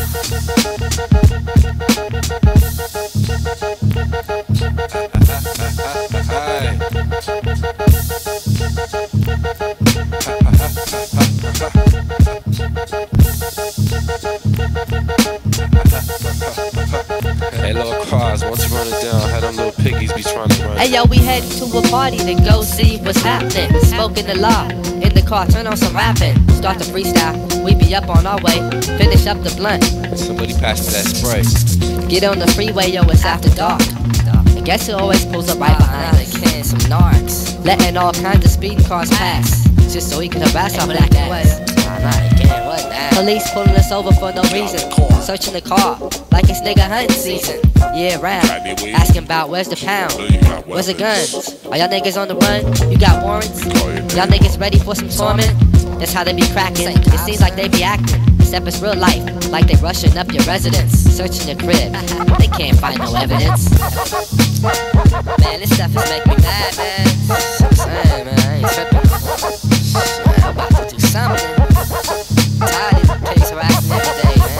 Hey, little Quas, once you run it down, how them little piggies be trying to run. Hey yo, we heading to a party to go see what's happening. Smoking the law in the car, turn on some rapping. Start the freestyle, we be up on our way. Finish up the blunt. Somebody pass me that spray. Get on the freeway, yo, it's after dark. And guess who always pulls up right behind us? Some narcs. Letting all kinds of speeding cars pass, just so he can harass our black and white. Police pulling us over for no reason. Searching the car like it's nigga hunting season. Yeah, round. Asking about where's the pound? Where's the guns? Are y'all niggas on the run? You got warrants? Y'all niggas ready for some torment? That's how they be cracking. It seems like they be acting, except it's real life, like they rushing up your residence, searching your crib. They can't find no evidence. Man, this stuff is making me mad, man. I'm saying, man, I ain't tripping. I'm about to do something. Tired of these pigs harassing every day, man.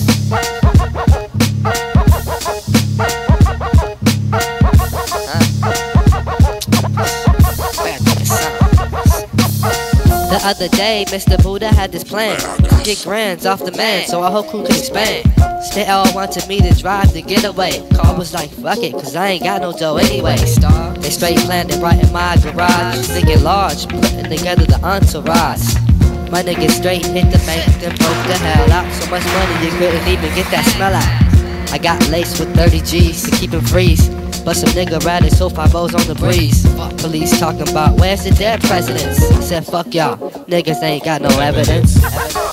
The other day, Mr. Buddha had this plan to get grands off the man so our whole crew could expand. They all wanted me to drive the getaway. I was like, fuck it, cause I ain't got no dough anyway. They straight planned it right in my garage, thinking large, putting together the entourage. My niggas straight hit the bank, then broke the hell out. So much money you couldn't even get that smell out. I got laced with 30 G's to keep him freeze, but some nigga ratted so 5-0s on the breeze. Police talking about where's the dead presidents. I said fuck y'all, niggas ain't got no evidence.